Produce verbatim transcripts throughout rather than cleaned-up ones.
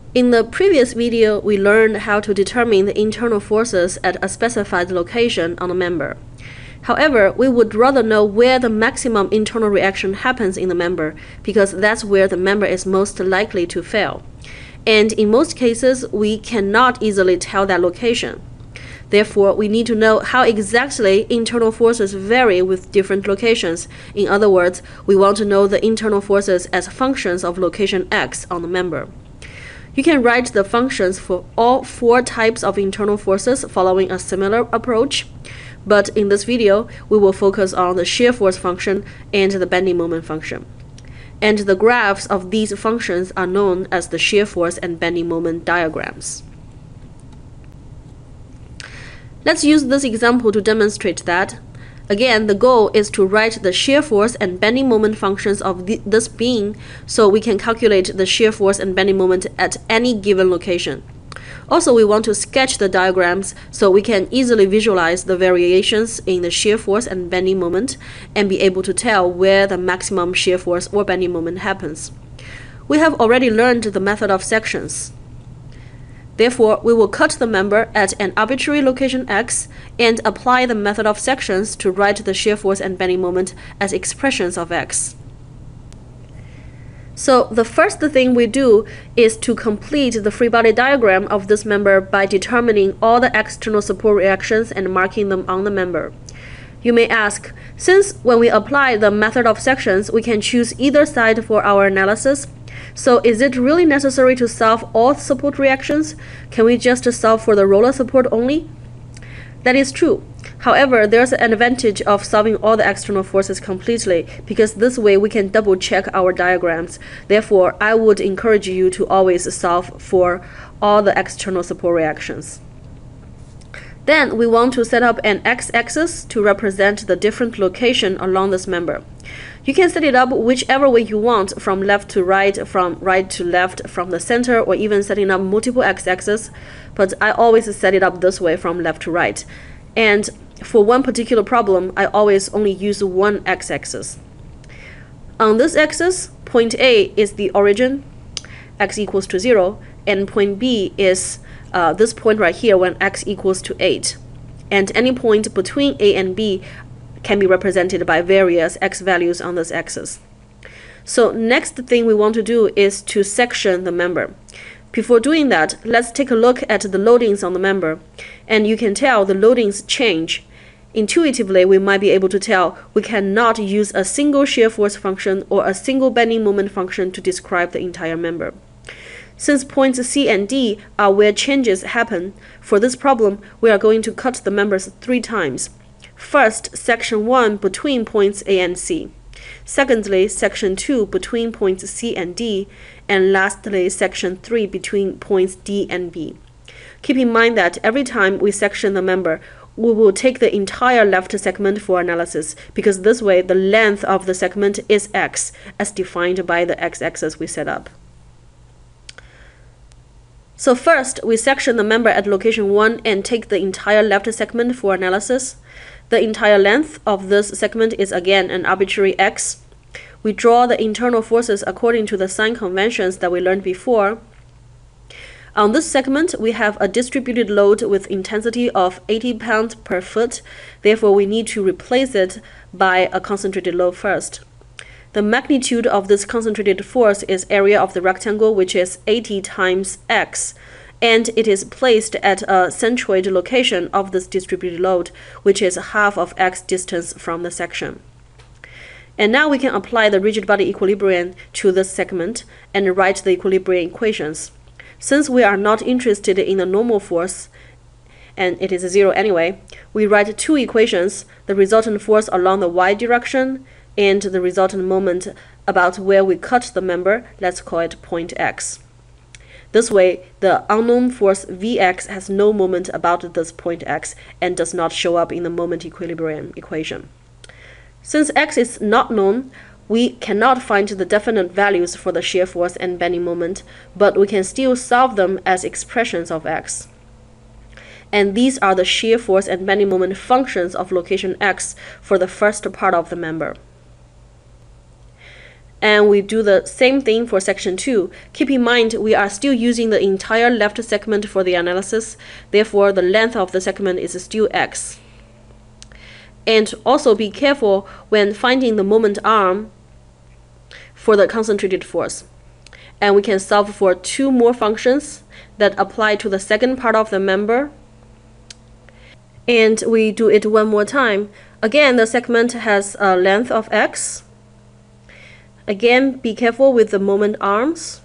In the previous video, we learned how to determine the internal forces at a specified location on a member. However, we would rather know where the maximum internal reaction happens in the member, because that's where the member is most likely to fail. And in most cases, we cannot easily tell that location. Therefore, we need to know how exactly internal forces vary with different locations. In other words, we want to know the internal forces as functions of location X on the member. You can write the functions for all four types of internal forces following a similar approach, but in this video, we will focus on the shear force function and the bending moment function. And the graphs of these functions are known as the shear force and bending moment diagrams. Let's use this example to demonstrate that. Again, the goal is to write the shear force and bending moment functions of the, this beam, so we can calculate the shear force and bending moment at any given location. Also, we want to sketch the diagrams so we can easily visualize the variations in the shear force and bending moment and be able to tell where the maximum shear force or bending moment happens. We have already learned the method of sections. Therefore, we will cut the member at an arbitrary location X and apply the method of sections to write the shear force and bending moment as expressions of X. So the first thing we do is to complete the free body diagram of this member by determining all the external support reactions and marking them on the member. You may ask, since when we apply the method of sections, we can choose either side for our analysis, so is it really necessary to solve all support reactions? Can we just solve for the roller support only? That is true. However, there's an advantage of solving all the external forces completely, because this way we can double check our diagrams. Therefore, I would encourage you to always solve for all the external support reactions. Then we want to set up an x-axis to represent the different location along this member. You can set it up whichever way you want, from left to right, from right to left, from the center, or even setting up multiple x-axes, but I always set it up this way, from left to right. And for one particular problem, I always only use one x-axis. On this axis, point A is the origin, x equals to zero, and point B is uh, this point right here when x equals to eight. And any point between A and B can be represented by various x values on this axis. So next thing we want to do is to section the member. Before doing that, let's take a look at the loadings on the member, and you can tell the loadings change. Intuitively, we might be able to tell we cannot use a single shear force function or a single bending moment function to describe the entire member. Since points C and D are where changes happen, for this problem, we are going to cut the members three times. First, section one between points A and C. Secondly, section two between points C and D. And lastly, section three between points D and B. Keep in mind that every time we section the member, we will take the entire left segment for analysis, because this way the length of the segment is x, as defined by the x-axis we set up. So first, we section the member at location one and take the entire left segment for analysis. The entire length of this segment is again an arbitrary x. We draw the internal forces according to the sign conventions that we learned before. On this segment, we have a distributed load with intensity of eighty pounds per foot. Therefore, we need to replace it by a concentrated load first. The magnitude of this concentrated force is area of the rectangle, which is eighty times x. And it is placed at a centroid location of this distributed load, which is half of x distance from the section. And now we can apply the rigid body equilibrium to this segment and write the equilibrium equations. Since we are not interested in the normal force, and it is zero anyway, we write two equations, the resultant force along the y direction and the resultant moment about where we cut the member. Let's call it point x. This way, the unknown force Vx has no moment about this point x and does not show up in the moment equilibrium equation. Since x is not known, we cannot find the definite values for the shear force and bending moment, but we can still solve them as expressions of x. And these are the shear force and bending moment functions of location x for the first part of the member. And we do the same thing for section two. Keep in mind, we are still using the entire left segment for the analysis. Therefore, the length of the segment is still x. And also be careful when finding the moment arm for the concentrated force. And we can solve for two more functions that apply to the second part of the member. And we do it one more time. Again, the segment has a length of x. Again, be careful with the moment arms.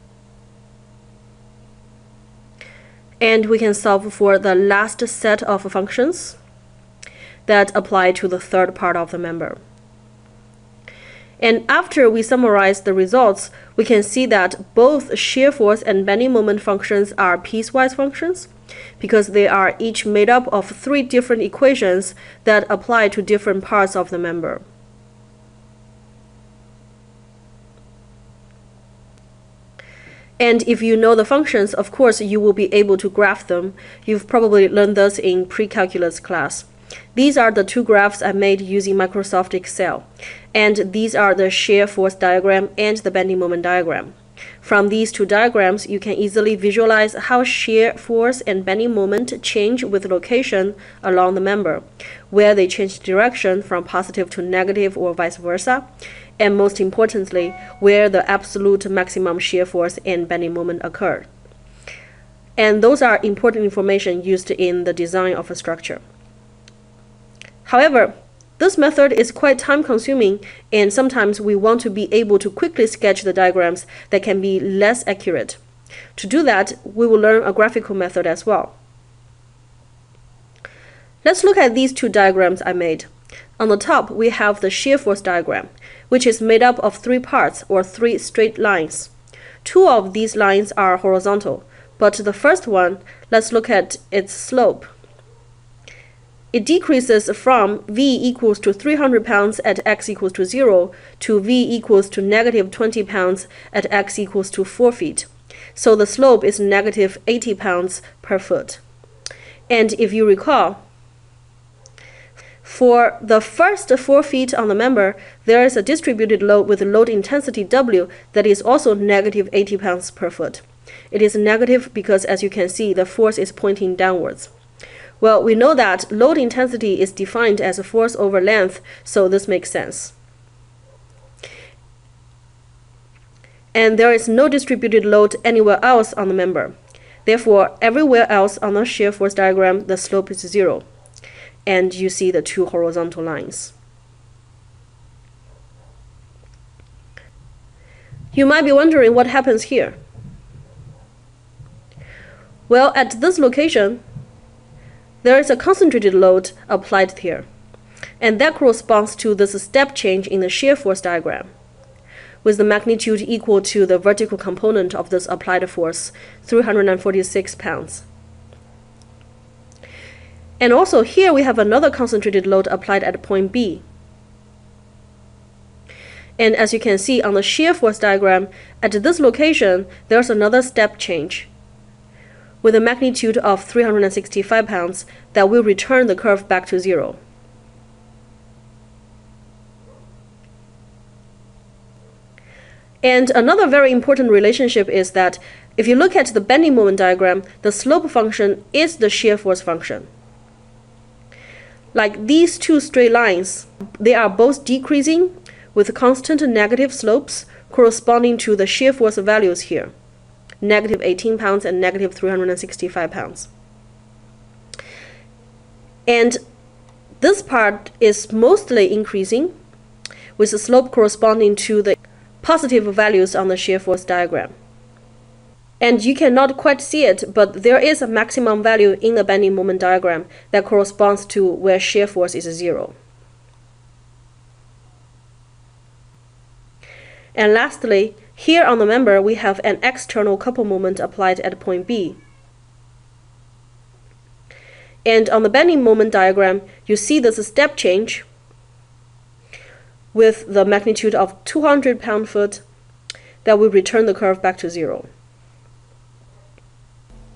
And we can solve for the last set of functions that apply to the third part of the member. And after we summarize the results, we can see that both shear force and bending moment functions are piecewise functions because they are each made up of three different equations that apply to different parts of the member. And if you know the functions, of course, you will be able to graph them. You've probably learned this in pre-calculus class. These are the two graphs I made using Microsoft Excel. And these are the shear force diagram and the bending moment diagram. From these two diagrams, you can easily visualize how shear force and bending moment change with location along the member, where they change direction from positive to negative or vice versa, and most importantly, where the absolute maximum shear force and bending moment occur. And those are important information used in the design of a structure. However, this method is quite time-consuming, and sometimes we want to be able to quickly sketch the diagrams that can be less accurate. To do that, we will learn a graphical method as well. Let's look at these two diagrams I made. On the top, we have the shear force diagram, which is made up of three parts or three straight lines. Two of these lines are horizontal, but the first one, let's look at its slope. It decreases from v equals to three hundred pounds at x equals to zero to v equals to negative twenty pounds at x equals to four feet. So the slope is negative eighty pounds per foot. And if you recall, for the first four feet on the member, there is a distributed load with load intensity W that is also negative eighty pounds per foot. It is negative because, as you can see, the force is pointing downwards. Well, we know that load intensity is defined as a force over length, so this makes sense. And there is no distributed load anywhere else on the member. Therefore, everywhere else on the shear force diagram, the slope is zero. And you see the two horizontal lines. You might be wondering what happens here. Well, at this location, there is a concentrated load applied here, and that corresponds to this step change in the shear force diagram, with the magnitude equal to the vertical component of this applied force, three hundred forty-six pounds. And also here we have another concentrated load applied at point B. And as you can see on the shear force diagram, at this location, there's another step change with a magnitude of three hundred sixty-five pounds that will return the curve back to zero. And another very important relationship is that if you look at the bending moment diagram, the slope function is the shear force function. Like these two straight lines, they are both decreasing with constant negative slopes corresponding to the shear force values here, negative eighteen pounds and negative three hundred sixty-five pounds. And this part is mostly increasing with the slope corresponding to the positive values on the shear force diagram. And you cannot quite see it, but there is a maximum value in the bending moment diagram that corresponds to where shear force is zero. And lastly, here on the member, we have an external couple moment applied at point B. And on the bending moment diagram, you see this step change with the magnitude of two hundred pound foot that will return the curve back to zero.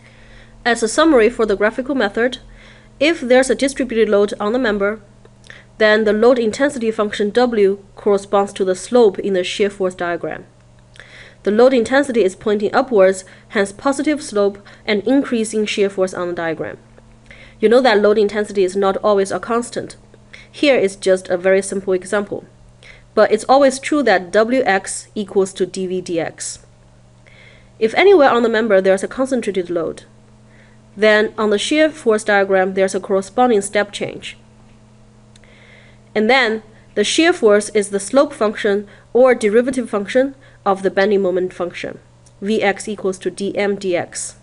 As a summary for the graphical method, if there's a distributed load on the member, then the load intensity function W corresponds to the slope in the shear force diagram. The load intensity is pointing upwards, hence positive slope and increasing shear force on the diagram. You know that load intensity is not always a constant. Here is just a very simple example. But it's always true that W X equals to d V dx. If anywhere on the member there's a concentrated load, then on the shear force diagram there's a corresponding step change. And then the shear force is the slope function or derivative function of the bending moment function, Vx equals to dm dx.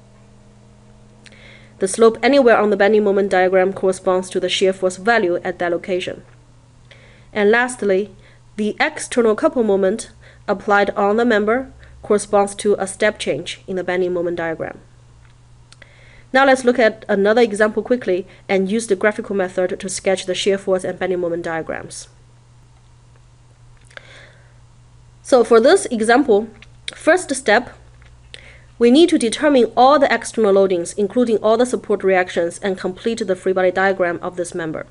The slope anywhere on the bending moment diagram corresponds to the shear force value at that location. And lastly, the external couple moment applied on the member corresponds to a step change in the bending moment diagram. Now let's look at another example quickly and use the graphical method to sketch the shear force and bending moment diagrams. So for this example, first step, we need to determine all the external loadings, including all the support reactions, and complete the free body diagram of this member.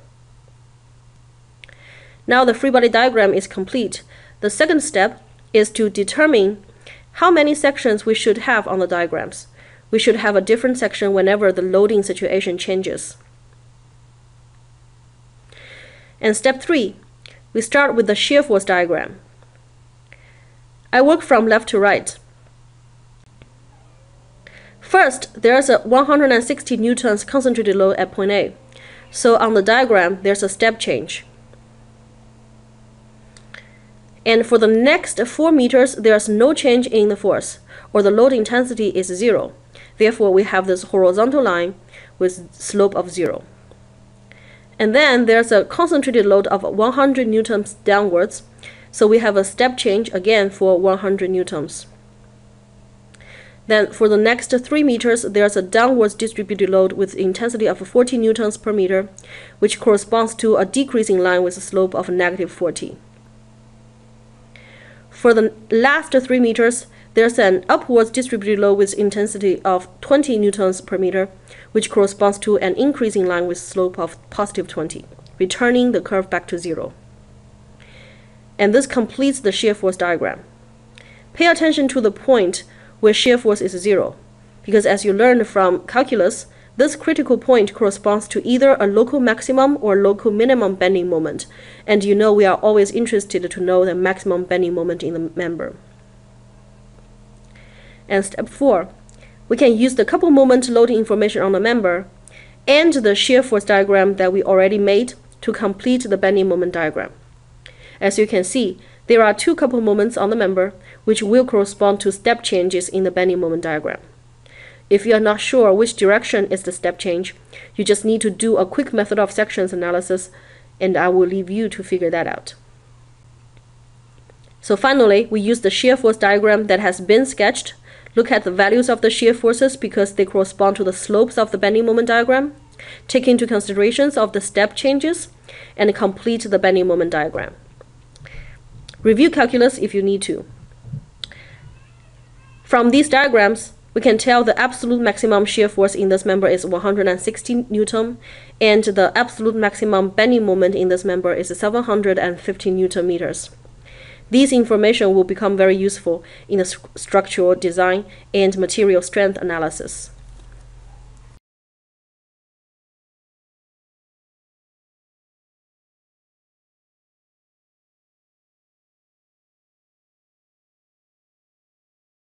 Now the free body diagram is complete. The second step is to determine how many sections we should have on the diagrams. We should have a different section whenever the loading situation changes. And step three, we start with the shear force diagram. I work from left to right. First, there's a one hundred sixty newtons concentrated load at point A. So on the diagram, there's a step change. And for the next four meters, there's no change in the force, or the load intensity is zero. Therefore, we have this horizontal line with slope of zero. And then there's a concentrated load of one hundred newtons downwards. So we have a step change again for one hundred newtons. Then for the next three meters, there's a downwards distributed load with intensity of forty newtons per meter, which corresponds to a decreasing line with a slope of negative forty. For the last three meters, there's an upwards distributed load with intensity of twenty newtons per meter, which corresponds to an increasing line with slope of positive twenty, returning the curve back to zero. And this completes the shear force diagram. Pay attention to the point where shear force is zero, because as you learned from calculus, this critical point corresponds to either a local maximum or local minimum bending moment, and you know we are always interested to know the maximum bending moment in the member. And step four, we can use the couple moment loading information on the member and the shear force diagram that we already made to complete the bending moment diagram. As you can see, there are two couple moments on the member, which will correspond to step changes in the bending moment diagram. If you are not sure which direction is the step change, you just need to do a quick method of sections analysis, and I will leave you to figure that out. So finally, we use the shear force diagram that has been sketched. Look at the values of the shear forces because they correspond to the slopes of the bending moment diagram. Take into considerations of the step changes, and complete the bending moment diagram. Review calculus if you need to. From these diagrams, we can tell the absolute maximum shear force in this member is one hundred sixty newton, and the absolute maximum bending moment in this member is seven hundred fifty newton meters. These information will become very useful in the structural design and material strength analysis.